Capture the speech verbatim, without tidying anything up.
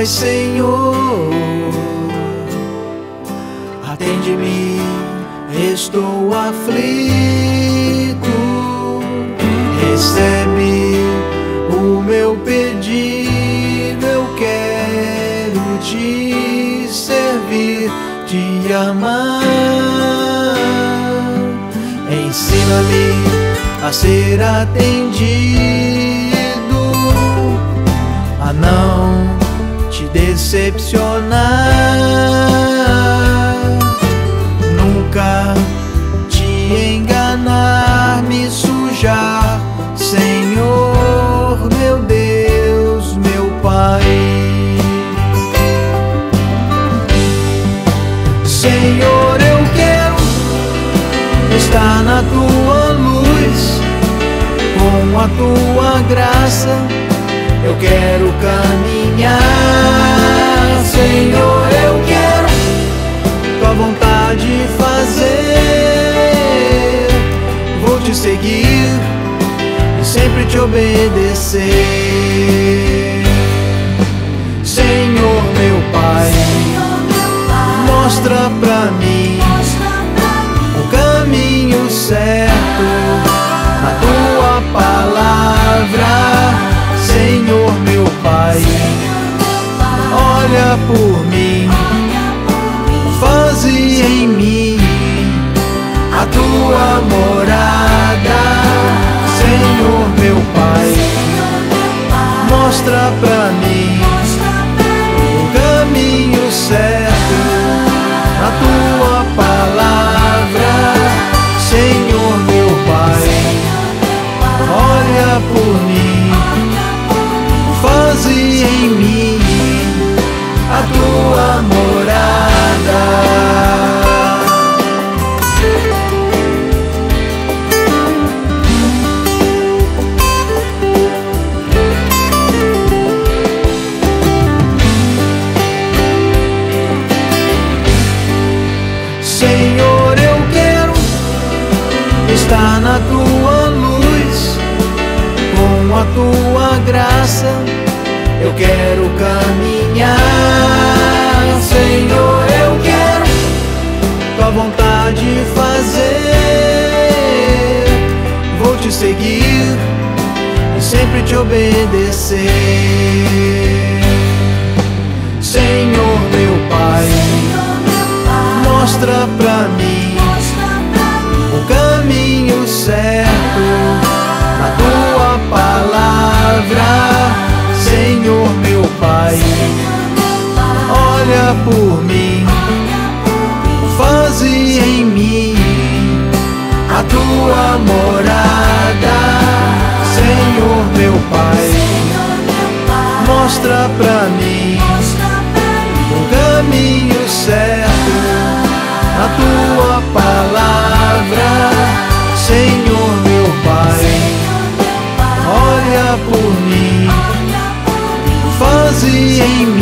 voz, Senhor, atende-me, estou aflito. Recebe o meu pedido, eu quero te servir, te amar. Ensina-me a ser atendido, a não te decepcionar, nunca te enganar, me sujar, Senhor, meu Deus, meu Pai. Senhor, eu quero estar na tua luz, com a tua graça eu quero caminhar. Senhor, eu quero tua vontade fazer, vou te seguir e sempre te obedecer. Senhor, meu Pai, mostra pra mim o caminho certo na tua palavra. Senhor, meu Pai, olha por mim, faze em mim a tua morada. Senhor, meu Pai, mostra pra mim o caminho certo na tua palavra. Senhor, meu Pai, olha por mim, faze em mim a tua morada. Senhor, eu quero estar na tua luz, com a tua graça eu quero caminhar. Senhor, eu quero tua vontade fazer, vou te seguir e sempre te obedecer. Senhor, meu Pai, mostra pra mim o caminho certo na tua palavra. Senhor, meu Pai, olha por mim, faze em mim a tua morada. Senhor, meu Pai, mostra pra mim o caminho certo na tua palavra. Senhor, meu Pai, olha por mim, faze em mim